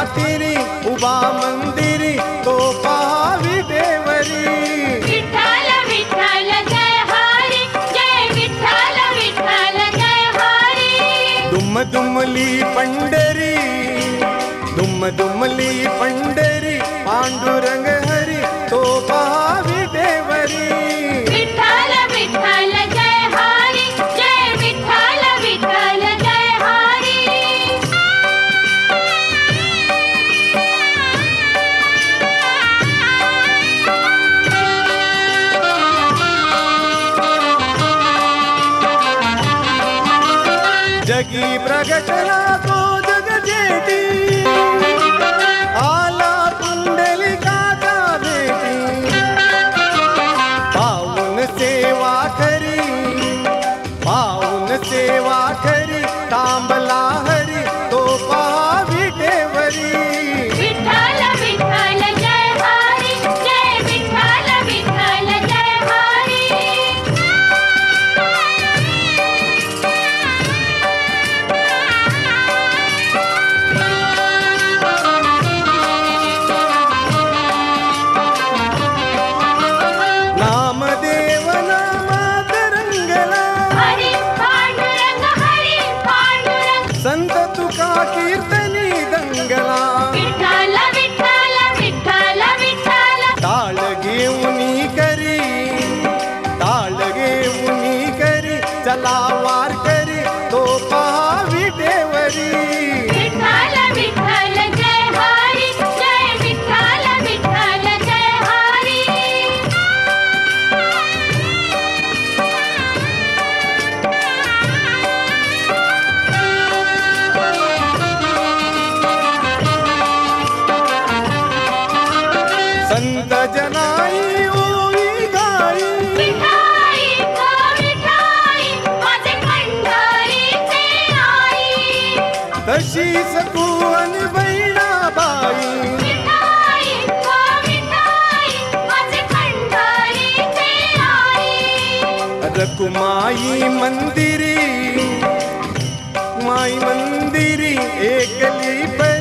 मातेरी उभा मंदिरी तो पाहावी देवरी. विठ्ठल विठ्ठल जय हरी, जय विठ्ठल विठ्ठल जय हरी. दुम दुमली पंढरी, दुम दुमली पंढरी, पांडुरंग हरी तो पाहावी देवरी. विठ्ठल विठ्ठल जय हरी, जय विठ्ठल विठ्ठल जय हरी. जगी प्रगटला तो जग जेठी, आला पुंडलिकाचा भेटी. पाऊन सेवा करी, पाऊन सेवा करी, तांबला हरी तो पाहावी देवरी. विठ्ठल विठ्ठल जय हरी, जय विठ्ठल विठ्ठल जय हरी. नामदेव नामात रंगला, हरी पांडुरंग हरी पांडुरंग. संत तुका कीर्तनी दंगला. विठ्ठल विठ्ठल विठ्ठल विठ्ठल. ताळ घेऊनी करी, ताळ घेऊनी करी, चला वार करी तो पाहावी देवरी. विठ्ठल विठ्ठल जय हरी, जय विठ्ठल विठ्ठल जय हरी. संत जनाई ओवी गाई, विठाई ग विठाई, माझे पंढरीचे आई. तशी सकुवन बहिणाबाई. विठाई ग विठाई, माझे पंढरीचे आई. रकुमाई मंदिरी, माई मंदिरी एकली